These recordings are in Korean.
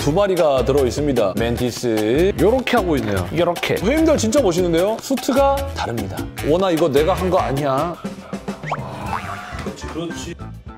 2마리가 들어있습니다. 멘티스 요렇게 하고 있네요. 이렇게. 회임들 진짜 멋있는데요? 수트가 다릅니다. 워낙 이거 내가 한 거 아니야. 그렇지.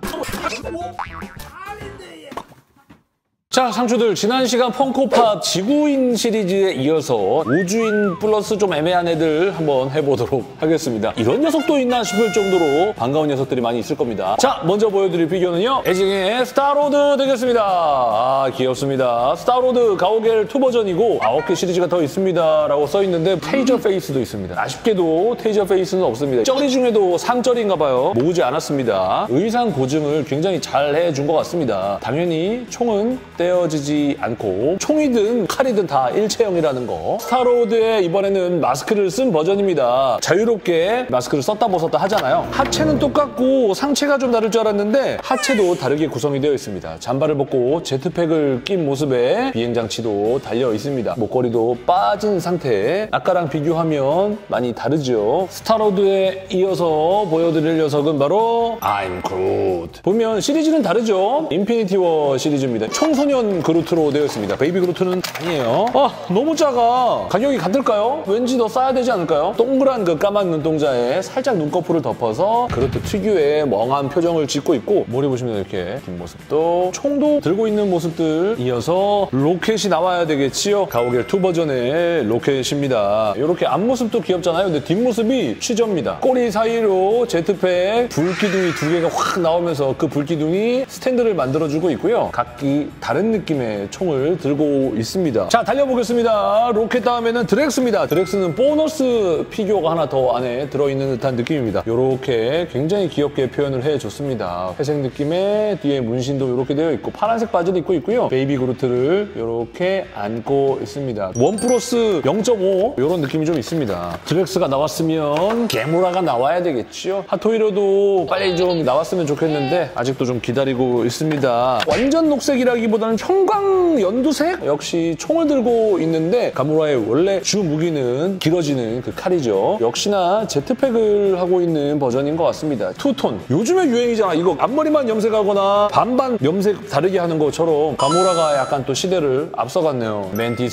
자, 상추들 지난 시간 펑코팝 지구인 시리즈에 이어서 우주인 플러스 좀 애매한 애들 한번 해보도록 하겠습니다. 이런 녀석도 있나 싶을 정도로 반가운 녀석들이 많이 있을 겁니다. 자, 먼저 보여드릴 피규어는요. 애징의 스타로드 되겠습니다. 아, 귀엽습니다. 스타로드 가오갤 2 버전이고 9개 시리즈가 더 있습니다 라고 써있는데 테이저 페이스도 있습니다. 아쉽게도 테이저 페이스는 없습니다. 쩌리 중에도 상쩌리인가 봐요. 모으지 않았습니다. 의상 고증을 굉장히 잘 해준 것 같습니다. 당연히 총은 떼어지지 않고 총이든 칼이든 다 일체형이라는 거. 스타로드의 이번에는 마스크를 쓴 버전입니다. 자유롭게 마스크를 썼다 벗었다 하잖아요. 하체는 똑같고 상체가 좀 다를 줄 알았는데 하체도 다르게 구성이 되어 있습니다. 잠바를 벗고 제트팩을 낀 모습에 비행장치도 달려 있습니다. 목걸이도 빠진 상태. 아까랑 비교하면 많이 다르죠. 스타로드에 이어서 보여드릴 녀석은 바로 I'm Groot. 보면 시리즈는 다르죠. 인피니티 워 시리즈입니다. 청소년 그루트로 되어 있습니다. 베이비 그루트는 아니에요. 아, 너무 작아. 가격이 같을까요? 왠지 더 싸야 되지 않을까요? 동그란 그 까만 눈동자에 살짝 눈꺼풀을 덮어서 그루트 특유의 멍한 표정을 짓고 있고 머리 보시면 이렇게 뒷모습도 총도 들고 있는 모습들. 이어서 로켓이 나와야 되겠지요. 가오갤 2 버전의 로켓입니다. 이렇게 앞모습도 귀엽잖아요. 근데 뒷모습이 취저입니다. 꼬리 사이로 제트팩 불기둥이 2개가 확 나오면서 그 불기둥이 스탠드를 만들어주고 있고요. 각기 다른 느낌의 총을 들고 있습니다. 자, 달려보겠습니다. 로켓 다음에는 드렉스입니다. 드렉스는 보너스 피규어가 하나 더 안에 들어있는 듯한 느낌입니다. 이렇게 굉장히 귀엽게 표현을 해줬습니다. 회색 느낌의 뒤에 문신도 이렇게 되어 있고 파란색 바지를 입고 있고요. 베이비 그루트를 이렇게 안고 있습니다. 1 플러스 0.5 이런 느낌이 좀 있습니다. 드렉스가 나왔으면 게무라가 나와야 되겠죠. 핫토이로도 빨리 좀 나왔으면 좋겠는데 아직도 좀 기다리고 있습니다. 완전 녹색이라기보다는 형광 연두색? 역시 총을 들고 있는데 가무라의 원래 주 무기는 길어지는 그 칼이죠. 역시나 제트팩을 하고 있는 버전인 것 같습니다. 투톤. 요즘에 유행이잖아. 이거 앞머리만 염색하거나 반반 염색 다르게 하는 것처럼 가무라가 약간 또 시대를 앞서갔네요.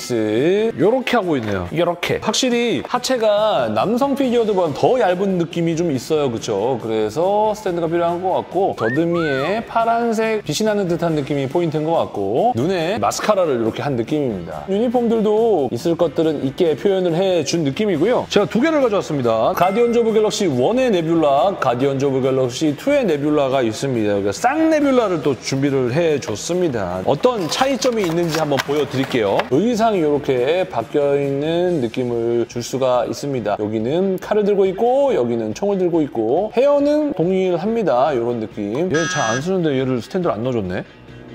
멘티스 요렇게 하고 있네요. 이렇게. 확실히 하체가 남성 피규어들보다 더 얇은 느낌이 좀 있어요. 그쵸? 그래서 스탠드가 필요한 것 같고 더듬이에 파란색 빛이 나는 듯한 느낌이 포인트인 것 같고 눈에 마스카라를 이렇게 한 느낌입니다. 유니폼들도 있을 것들은 있게 표현을 해준 느낌이고요. 제가 2개를 가져왔습니다. 가디언즈 오브 갤럭시 1의 네뷸라, 가디언즈 오브 갤럭시 2의 네뷸라가 있습니다. 그러니까 쌍네뷸라를 또 준비를 해줬습니다. 어떤 차이점이 있는지 한번 보여드릴게요. 의상이 이렇게 바뀌어있는 느낌을 줄 수가 있습니다. 여기는 칼을 들고 있고 여기는 총을 들고 있고 헤어는 동일합니다. 이런 느낌. 얘 잘 안 쓰는데 얘를 스탠드를 안 넣어줬네.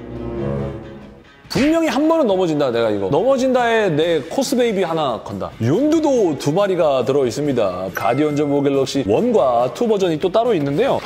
분명히 한 번은 넘어진다. 내가 이거 넘어진다에 내 코스베이비 하나 건다. 욘두도 2마리가 들어있습니다. 가디언즈 오브 갤럭시 1과 2 버전이 또 따로 있는데요.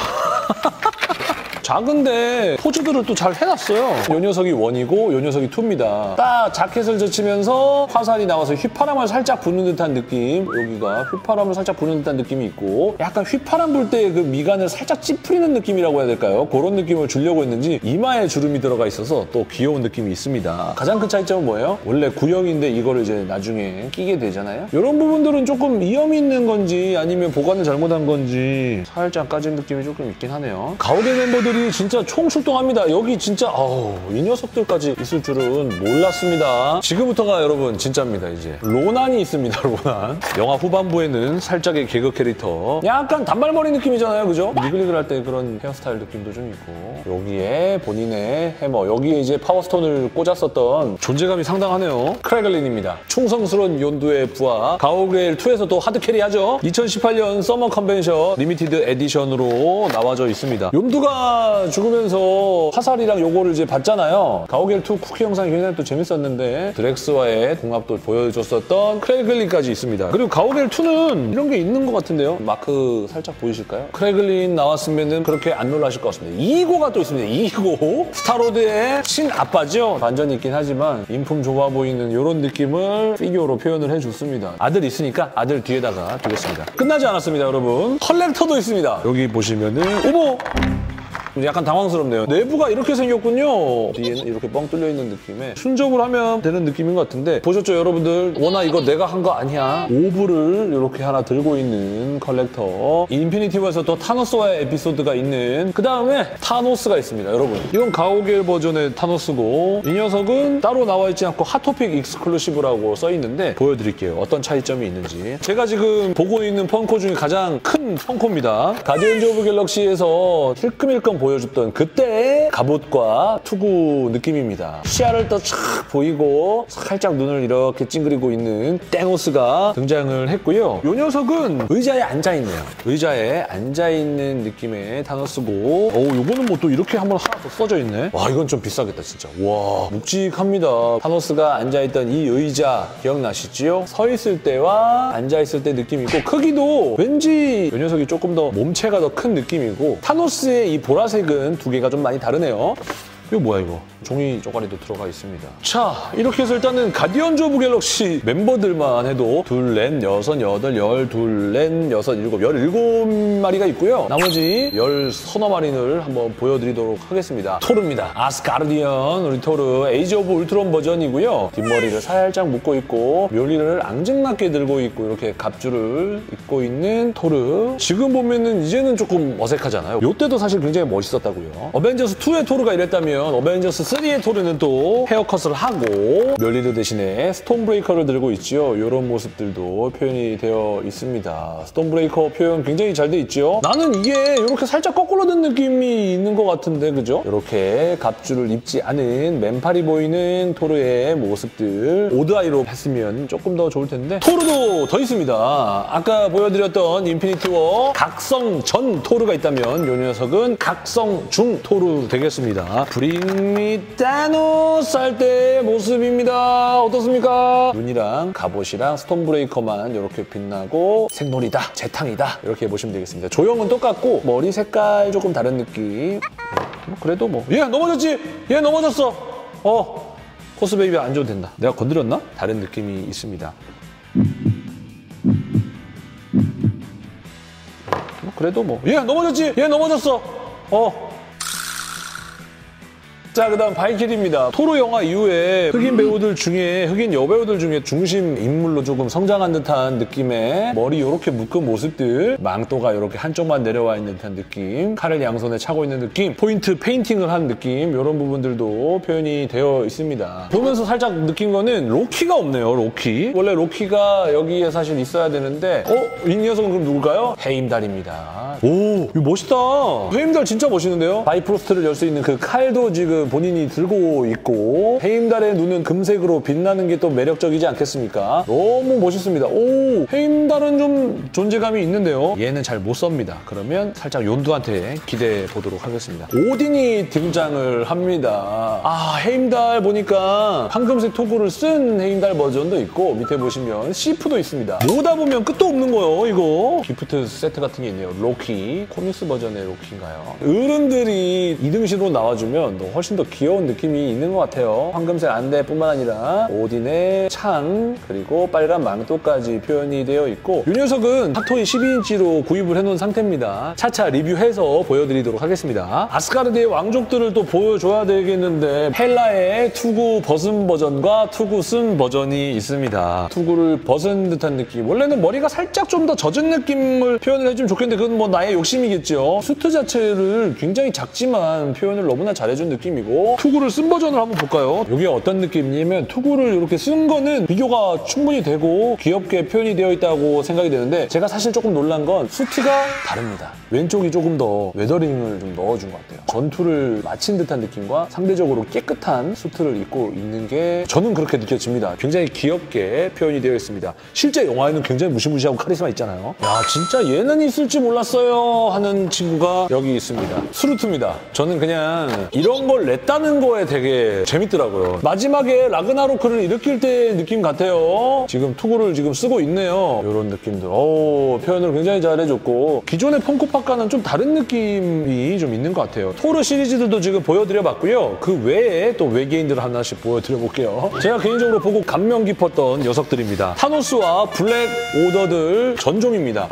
작은데 포즈들을 또 잘 해놨어요. 요 녀석이 1이고 요 녀석이 2입니다. 딱 자켓을 젖히면서 화살이 나와서 휘파람을 살짝 부는 듯한 느낌. 여기가 휘파람을 살짝 부는 듯한 느낌이 있고 약간 휘파람 불 때 그 미간을 살짝 찌푸리는 느낌이라고 해야 될까요? 그런 느낌을 주려고 했는지 이마에 주름이 들어가 있어서 또 귀여운 느낌이 있습니다. 가장 큰 차이점은 뭐예요? 원래 구형인데 이거를 이제 나중에 끼게 되잖아요. 이런 부분들은 조금 위험이 있는 건지 아니면 보관을 잘못한 건지 살짝 까진 느낌이 조금 있긴 하네요. 가오갤 멤버들이 진짜 총출동합니다. 여기 진짜 이 녀석들까지 있을 줄은 몰랐습니다. 지금부터가 여러분 진짜입니다. 이제 로난이 있습니다. 로난. 영화 후반부에는 살짝의 개그 캐릭터. 약간 단발머리 느낌이잖아요. 그죠? 리글리글 할 때 그런 헤어스타일 느낌도 좀 있고 여기에 본인의 해머, 여기에 이제 파워스톤을 꽂았었던 존재감이 상당하네요. 크래글린입니다. 충성스러운 욘두의 부하. 가오갤 2에서도 하드캐리 하죠. 2018년 서머 컨벤션 리미티드 에디션으로 나와져 있습니다. 욘두가 죽으면서 화살이랑 요거를 이제 봤잖아요. 가오갤 2 쿠키 영상이 굉장히 또 재밌었는데 드렉스와의 궁합도 보여줬었던 크래글린까지 있습니다. 그리고 가오갤 2는 이런 게 있는 것 같은데요. 마크 살짝 보이실까요? 크래글린 나왔으면은 그렇게 안 놀라실 것 같습니다. 2호가 또 있습니다. 2호 스타로드의 친아빠죠. 반전이 있긴 하지만 인품 좋아 보이는 이런 느낌을 피규어로 표현을 해줬습니다. 아들 있으니까 아들 뒤에다가 두겠습니다. 끝나지 않았습니다, 여러분. 컬렉터도 있습니다. 여기 보시면은 어머! 약간 당황스럽네요. 내부가 이렇게 생겼군요. 뒤에는 이렇게 뻥 뚫려 있는 느낌에 순접을 하면 되는 느낌인 것 같은데 보셨죠 여러분들? 워낙 이거 내가 한 거 아니야. 오브를 이렇게 하나 들고 있는 컬렉터. 인피니티 워에서 또 타노스와의 에피소드가 있는 그 다음에 타노스가 있습니다. 여러분 이건 가오갤 버전의 타노스고 이 녀석은 따로 나와 있지 않고 핫토픽 익스클루시브라고 써 있는데 보여드릴게요. 어떤 차이점이 있는지. 제가 지금 보고 있는 펑코 중에 가장 큰 펑코입니다. 가디언즈 오브 갤럭시에서 힐끔힐끔 보여줬던 그때의 갑옷과 투구 느낌입니다. 시야를 또 쫙 보이고 살짝 눈을 이렇게 찡그리고 있는 땡오스가 등장을 했고요. 이 녀석은 의자에 앉아있네요. 의자에 앉아있는 느낌의 타노스고 요거는 뭐 또 이렇게 한번 하나 더 써져 있네. 와 이건 좀 비싸겠다 진짜. 와 묵직합니다. 타노스가 앉아있던 이 의자 기억나시지요? 서 있을 때와 앉아있을 때 느낌이 있고 크기도 왠지 이 녀석이 조금 더 몸체가 더 큰 느낌이고 타노스의 이 보라색은 두 개가 좀 많이 다르네요. 이거 뭐야 이거? 종이 쪼가리도 들어가 있습니다. 자, 이렇게 해서 일단은 가디언즈 오브 갤럭시 멤버들만 해도 둘, 넷, 여섯, 여덟, 열, 둘, 넷, 여섯, 일곱, 17마리가 있고요. 나머지 10서너 마리를 한번 보여드리도록 하겠습니다. 토르입니다. 아스가르디언 우리 토르 에이지 오브 울트론 버전이고요. 뒷머리를 살짝 묶고 있고 묘리를 앙증맞게 들고 있고 이렇게 갑주를 입고 있는 토르. 지금 보면은 이제는 조금 어색하잖아요. 이때도 사실 굉장히 멋있었다고요. 어벤져스 2의 토르가 이랬다면 어벤져스 3의 토르는 또 헤어컷을 하고 멸리드 대신에 스톤브레이커를 들고 있죠. 이런 모습들도 표현이 되어 있습니다. 스톤브레이커 표현 굉장히 잘 돼 있죠. 나는 이게 이렇게 살짝 거꾸로 든 느낌이 있는 것 같은데 그죠? 이렇게 갑주를 입지 않은 맨팔이 보이는 토르의 모습들 오드아이로 했으면 조금 더 좋을 텐데 토르도 더 있습니다. 아까 보여드렸던 인피니티 워 각성 전 토르가 있다면 이 녀석은 각성 중 토르 되겠습니다. 브링미 타노스 할 때의 모습입니다. 어떻습니까? 눈이랑 갑옷이랑 스톤브레이커만 이렇게 빛나고 생놀이다, 재탕이다 이렇게 보시면 되겠습니다. 조형은 똑같고 머리 색깔 조금 다른 느낌. 그래도 뭐 얘 넘어졌지? 얘 넘어졌어. 코스베이비 안 줘도 된다. 내가 건드렸나? 다른 느낌이 있습니다. 그래도 뭐 얘 넘어졌지? 얘 넘어졌어. 자, 그 다음 발키리입니다. 토르 영화 이후에 흑인 배우들 중에, 흑인 여배우들 중에 중심 인물로 조금 성장한 듯한 느낌의 머리 이렇게 묶은 모습들, 망토가 이렇게 한쪽만 내려와 있는 듯한 느낌, 칼을 양손에 차고 있는 느낌, 포인트 페인팅을 한 느낌, 이런 부분들도 표현이 되어 있습니다. 보면서 살짝 느낀 거는 로키가 없네요, 로키. 원래 로키가 여기에 사실 있어야 되는데 이 녀석은 그럼 누굴까요? 헤임달입니다. 오, 이거 멋있다. 헤임달 진짜 멋있는데요? 바이프로스트를 열 수 있는 그 칼도 지금 본인이 들고 있고 헤임달의 눈은 금색으로 빛나는 게 또 매력적이지 않겠습니까? 너무 멋있습니다. 오, 헤임달은 좀 존재감이 있는데요. 얘는 잘 못 썹니다. 그러면 살짝 욘두한테 기대해 보도록 하겠습니다. 오딘이 등장을 합니다. 헤임달 보니까 황금색 토구를 쓴 헤임달 버전도 있고 밑에 보시면 시프도 있습니다. 모으다 보면 끝도 없는 거예요, 이거. 기프트 세트 같은 게 있네요. 로키, 코믹스 버전의 로키인가요? 어른들이 2등신으로 나와주면 훨씬 더 귀여운 느낌이 있는 것 같아요. 황금색 안대뿐만 아니라 오딘의 창 그리고 빨간 망토까지 표현이 되어 있고 이 녀석은 핫토이 12인치로 구입을 해놓은 상태입니다. 차차 리뷰해서 보여드리도록 하겠습니다. 아스가르드의 왕족들을 또 보여줘야 되겠는데 헬라의 투구 벗은 버전과 투구 쓴 버전이 있습니다. 투구를 벗은 듯한 느낌. 원래는 머리가 살짝 좀 더 젖은 느낌을 표현을 해주면 좋겠는데 그건 뭐 나의 욕심이겠죠. 수트 자체를 굉장히 작지만 표현을 너무나 잘해준 느낌이고 투구를 쓴 버전을 한번 볼까요? 이게 어떤 느낌이냐면 투구를 이렇게 쓴 거는 비교가 충분히 되고 귀엽게 표현이 되어 있다고 생각이 되는데 제가 사실 조금 놀란 건 수트가 다릅니다. 왼쪽이 조금 더 웨더링을 좀 넣어준 것 같아요. 전투를 마친 듯한 느낌과 상대적으로 깨끗한 수트를 입고 있는 게 저는 그렇게 느껴집니다. 굉장히 귀엽게 표현이 되어 있습니다. 실제 영화에는 굉장히 무시무시하고 카리스마 있잖아요. 야, 진짜 얘는 있을지 몰랐어요 하는 친구가 여기 있습니다. 수루트입니다. 저는 그냥 이런 걸 냈다는 거에 되게 재밌더라고요. 마지막에 라그나로크를 일으킬 때 느낌 같아요. 지금 투구를 지금 쓰고 있네요. 이런 느낌들. 표현을 굉장히 잘 해줬고 기존의 펑코파 것과는 좀 다른 느낌이 좀 있는 것 같아요. 토르 시리즈들도 지금 보여드려봤고요. 그 외에 또 외계인들을 하나씩 보여드려볼게요. 제가 개인적으로 보고 감명 깊었던 녀석들입니다. 타노스와 블랙 오더들 전종입니다.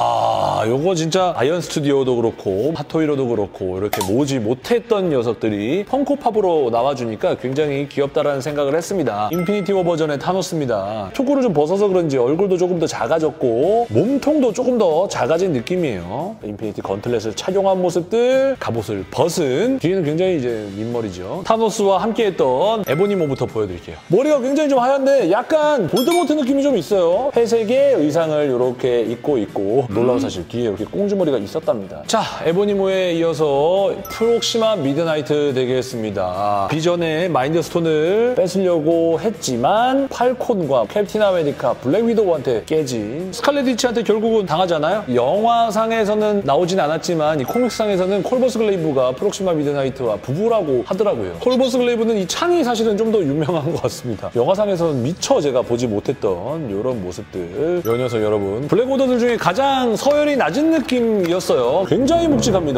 요거 진짜 아이언 스튜디오도 그렇고 핫토이로도 그렇고 이렇게 모지 못했던 녀석들이 펑코팝으로 나와주니까 굉장히 귀엽다라는 생각을 했습니다. 인피니티 워 버전의 타노스입니다. 초코를 좀 벗어서 그런지 얼굴도 조금 더 작아졌고 몸통도 조금 더 작아진 느낌이에요. 인피니티 건틀렛을 착용한 모습들, 갑옷을 벗은 뒤에는 굉장히 이제 민머리죠. 타노스와 함께했던 에보니모부터 보여드릴게요. 머리가 굉장히 좀 하얀데 약간 볼드모트 느낌이 좀 있어요. 회색의 의상을 이렇게 입고 있고 놀라운 사실 뒤에 이렇게 꽁지머리가 있었답니다. 자, 에보니모에 이어서 프록시마 미드나이트 되겠습니다. 비전의 마인드 스톤을 뺏으려고 했지만 팔콘과 캡틴 아메리카, 블랙 위도우한테 깨진 스칼렛 위치한테 결국은 당하잖아요. 영화상에서는 나오진 않았지만 이 코믹상에서는 콜버스 글레이브가 프록시마 미드나이트와 부부라고 하더라고요. 콜버스 글레이브는 이 창이 사실은 좀 더 유명한 것 같습니다. 영화상에서는 미처 제가 보지 못했던 이런 모습들. 이 녀석 여러분, 블랙 오더들 중에 가장 서열이 낮은 느낌이었어요. 굉장히 묵직합니다.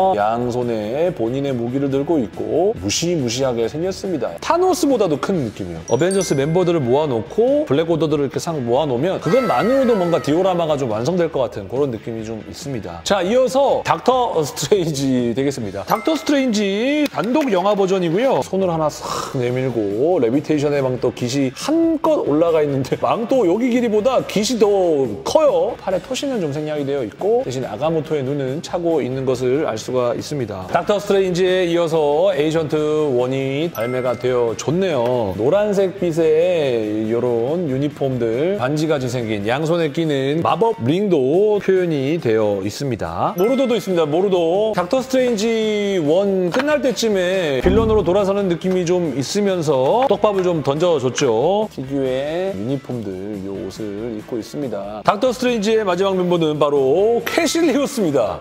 양손에 본인의 무기를 들고 있고 무시무시하게 생겼습니다. 타노스보다도 큰 느낌이에요. 어벤져스 멤버들을 모아놓고 블랙 오더들을 이렇게 싹 모아놓으면 그것만으로도 뭔가 디오라마가 좀 완성될 것 같은 그런 느낌이 좀 있습니다. 자, 이어서 닥터 스트레인지 되겠습니다. 닥터 스트레인지 단독 영화 버전이고요. 손을 하나 싹 내밀고 레비테이션의 망토 깃이 한껏 올라가 있는데 망토 여기 길이보다 깃이 더 커요. 팔에 토시는 좀 생략이 되어 있고 대신 아가모토의 눈은 차고 있는 것을 알 수가 있습니다. 닥터 스트레인지에 이어서 에이전트 1이 발매가 되어 좋네요. 노란색 빛의 이런 유니폼들, 반지같이 생긴 양손에 끼는 마법 링도 표현이 되어 있습니다. 모르도도 있습니다. 모르도. 닥터 스트레인지 1 끝날 때쯤에 빌런으로 돌아서는 느낌이 좀 있으면서 떡밥을 좀 던져줬죠. 피규어의 유니폼들, 이 옷을 입고 있습니다. 닥터 스트레인지의 마지막 멤버는 바로 캐실리우스입니다.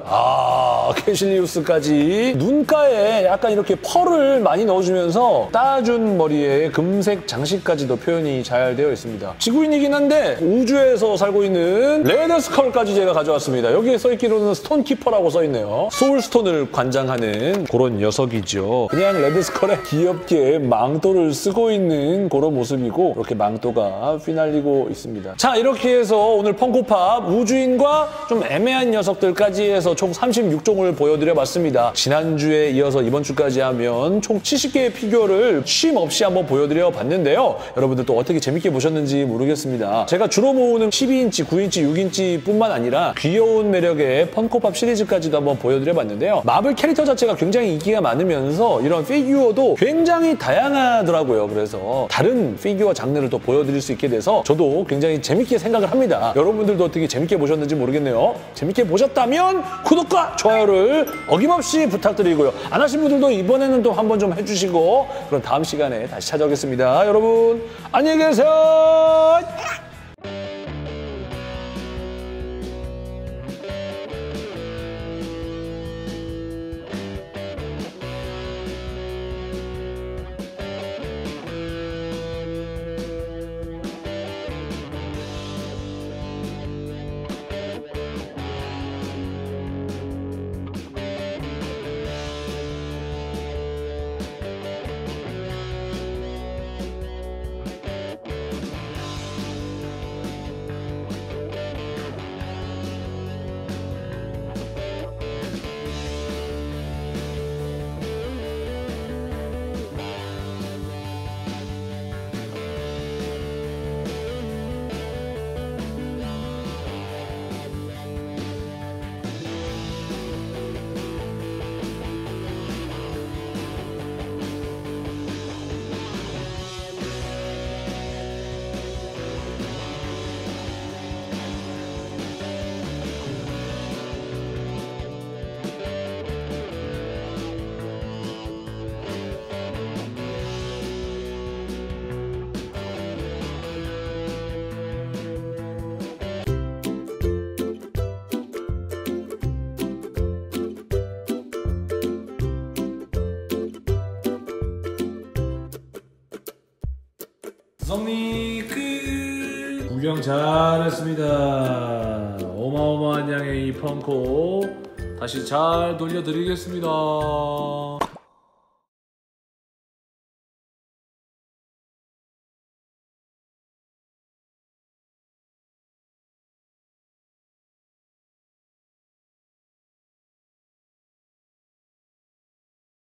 캐실리우스까지 눈가에 약간 이렇게 펄을 많이 넣어주면서 따준 머리에 금색 장식까지도 표현이 잘 되어 있습니다. 지구인이긴 한데 우주에서 살고 있는 레드 스컬까지 제가 가져왔습니다. 여기에 써있기로는 스톤키퍼라고 써있네요. 소울스톤을 관장하는 그런 녀석이죠. 그냥 레드 스컬에 귀엽게 망토를 쓰고 있는 그런 모습이고 이렇게 망토가 휘날리고 있습니다. 자, 이렇게 해서 오늘 펑코팝 우주인과 좀 애매한 녀석들까지 해서 총 36종을 보여드려봤습니다. 지난주에 이어서 이번 주까지 하면 총 70개의 피규어를 쉼 없이 한번 보여드려봤는데요. 여러분들 또 어떻게 재밌게 보셨는지 모르겠습니다. 제가 주로 모으는 12인치, 9인치, 6인치 뿐만 아니라 귀여운 매력의 펑코팝 시리즈까지도 한번 보여드려봤는데요. 마블 캐릭터 자체가 굉장히 인기가 많으면서 이런 피규어도 굉장히 다양하더라고요. 그래서 다른 피규어 장르를 또 보여드릴 수 있게 돼서 저도 굉장히 재밌게 생각을 합니다. 여러분들도 어떻게 재밌게 보셨는지 모르겠네요. 재밌게 보셨다면 구독과 좋아요를 어김없이 부탁드리고요. 안 하신 분들도 이번에는 또 한번 좀 해주시고 그럼 다음 시간에 다시 찾아오겠습니다. 여러분 안녕히 계세요. 정리 끝! 구경 잘했습니다. 어마어마한 양의 이 펑코 다시 잘 돌려드리겠습니다.